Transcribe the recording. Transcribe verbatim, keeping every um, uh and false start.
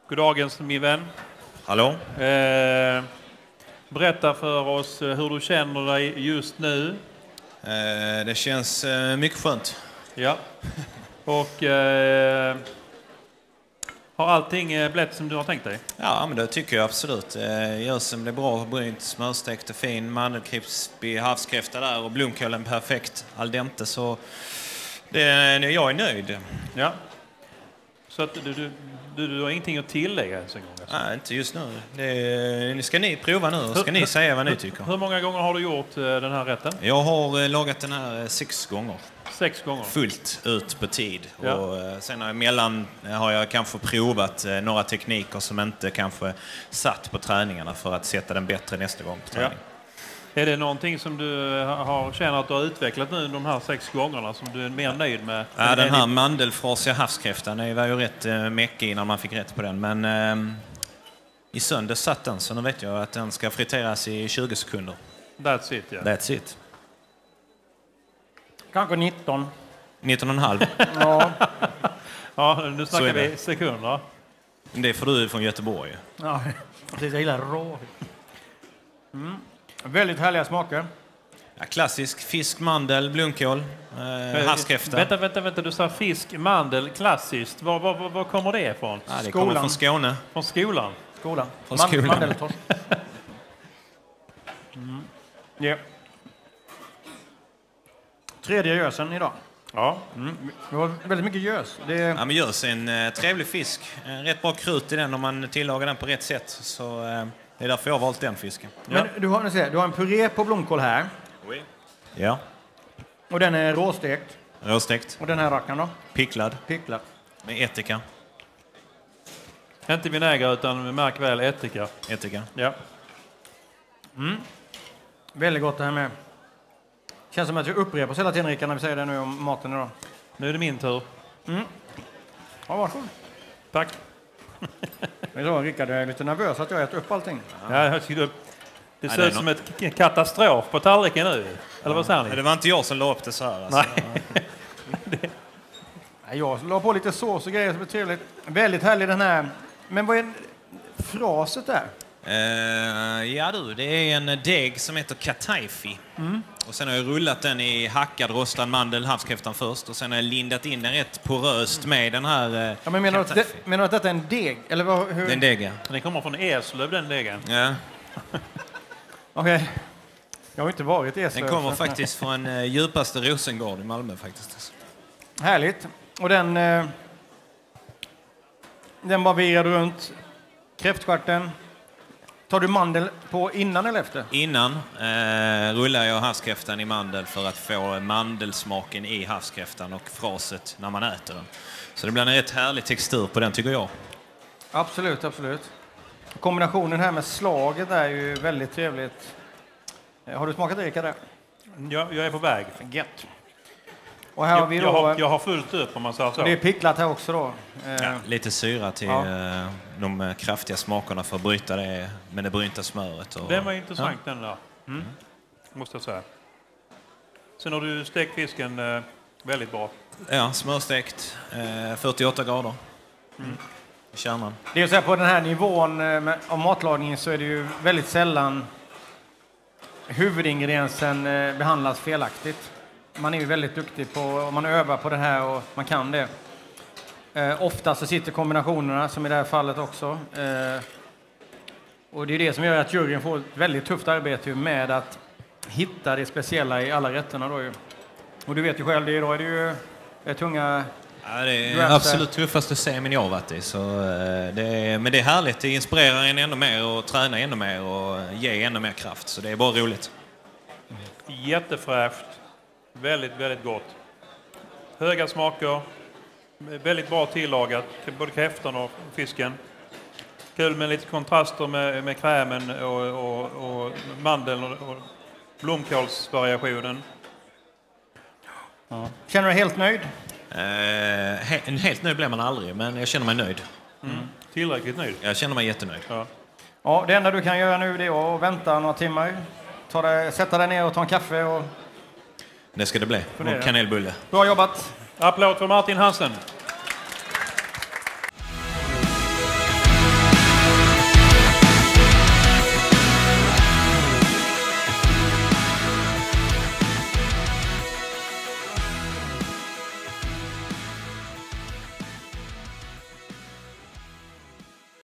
Goddagens min vän. Hallå. Eh, berätta för oss hur du känner dig just nu. Eh, det känns eh, mycket skönt. Ja. Och eh, har allting eh, blivit som du har tänkt dig? Ja, men det tycker jag absolut. Eh, Gösen blev bra, brynt, smörstekt och fin. Mandelkrispig havskräfta där och blomkålen perfekt. Al dente, så det, jag är nöjd. Ja. Så att du, du, du, du har ingenting att tillägga ens en gång? Alltså. Nej, inte just nu. Det ska ni prova nu och ska ni säga vad ni tycker. Hur många gånger har du gjort eh, den här rätten? Jag har eh, lagat den här eh, sex gånger. Sex gånger? Fullt ut på tid. Ja. Och eh, sen emellan har jag kanske provat eh, några tekniker som inte kanske satt på träningarna för att sätta den bättre nästa gång på träning. Ja. Är det någonting som du har känner att du har utvecklat nu de här sex gångerna som du är mer nöjd med? Ja, den här mandelfrasiga havskräftan är var ju rätt eh, mäckig innan man fick rätt på den. Men eh, i söndag satt den, så nu vet jag att den ska friteras i tjugo sekunder. That's it, ja. That's it. Kanske nitton. nitton och en halv. Ja. Ja, nu snackar det. vi sekunder. Det får du från Göteborg. Ja, precis. Jag gillar rå. Mm. Väldigt härliga smaker. Ja, klassisk fisk, mandel, blomkål, eh, havskräfta. Vänta, vänta, vänta. Du sa fisk, mandel, klassiskt. Var, var, var, var kommer det ifrån? Ja, det Skolan. kommer från Skåne. Från skolan? Skolan. Från Man- skolan. Mandeltorsk. Mm. Yeah. Tredje gösen idag. Ja. Mm. Det var väldigt mycket gös. Det är... Ja, men görs en eh, trevlig fisk. Eh, rätt bra krut i den om man tillagar den på rätt sätt. Så eh, det är därför jag har valt den fisken. Men du har, ni ser, du har en puré på blomkål här. Ja, Och den är råstekt. råstekt. Och den här rackaren då? Picklad Picklad. med ättika. Inte vinäger utan märk väl ättika. Ättika. Ja. Mm. Väldigt gott det här med. Känns som att vi upprepar oss hela tiden, Rickard, när vi säger det nu om maten idag. Nu är det min tur. Mm. Ja, varsågod. Tack. Det är så, Rickard, jag är lite nervös att jag äter upp allting. Ja, jag tycker det Ja, ser det är ut som nå- ett k- katastrof på tallriken nu. Eller vad säger Men ni? det var inte jag som la upp det så här. Alltså. Nej. Nej, jag la på lite sås och grejer som är trevligt. Väldigt härlig den här. Men vad är fraset där? Eh, ja du, det är en deg som heter kataifi. Mm. Och sen har jag rullat den i hackad rostad mandel, havskräftan först. Och sen har jag lindat in den rätt poröst med den här eh, Ja, men menar, du att kataifi. det, menar du att detta är en deg? Eller vad, hur? Det är en deg, ja. Den kommer från Eslöv, den degen. Ja. Okej. Jag har inte varit i Eslöv. Den kommer så- faktiskt från eh, djupaste Rosengård i Malmö faktiskt. Härligt. Och den... Eh, den bara virade runt. Kräftstjärten. Tar du mandel på innan eller efter? Innan eh, rullar jag havskräftan i mandel för att få mandelsmaken i havskräftan och fraset när man äter den. Så det blir en rätt härlig textur på den, tycker jag. Absolut, absolut. Kombinationen här med slaget är ju väldigt trevligt. Eh, Har du smakat det, Rickard? Jag, jag är på väg. Gött. Och här har Jag, vi jag, då... har, jag har fullt upp om man säger så. Det är picklat här också då. Eh, Ja, lite syra till Ja. eh, de eh, kraftiga smakerna för att bryta det med det brynta smöret. Och, Den var intressant den där. Mm. Måste jag säga. Sen har du stekt fisken eh, väldigt bra. Ja, smörstekt. Eh, fyrtioåtta grader. Mm. I kärnan. Det är ju så här, på den här nivån eh, med, av matlagningen så är det ju väldigt sällan huvudingrediensen eh, behandlas felaktigt. Man är ju väldigt duktig på, om man övar på det här och man kan det. Eh, ofta så sitter kombinationerna, som i det här fallet också. Eh, och det är det som gör att juryn får ett väldigt tufft arbete ju med att hitta det speciella i alla rätterna då ju. Och du vet ju själv, det, då är det ju det är tunga... Ja, det är Grafter. absolut tuffaste semin jag har varit i. Så, eh, det är, men det är härligt. Det inspirerar en ännu mer och träna ännu mer och ge ännu mer kraft. Så det är bara roligt. Jättefräscht. Väldigt, väldigt gott. Höga smaker. Väldigt bra tillagat. Både kräftan och fisken. Kul med lite kontraster med, med krämen och, och, och mandeln och, och blomkålsvariationen. Ja. Känner du dig helt nöjd? Eh, he- helt nöjd blir man aldrig, men jag känner mig nöjd. Mm. Tillräckligt nöjd. Jag känner mig jättenöjd. Ja. Ja, det enda du kan göra nu det är att vänta några timmar. Ta dig, sätta dig ner och ta en kaffe. Och... Det ska det bli. Fundera. Och kanelbulle. Bra jobbat! Applåd för Martin Hansen.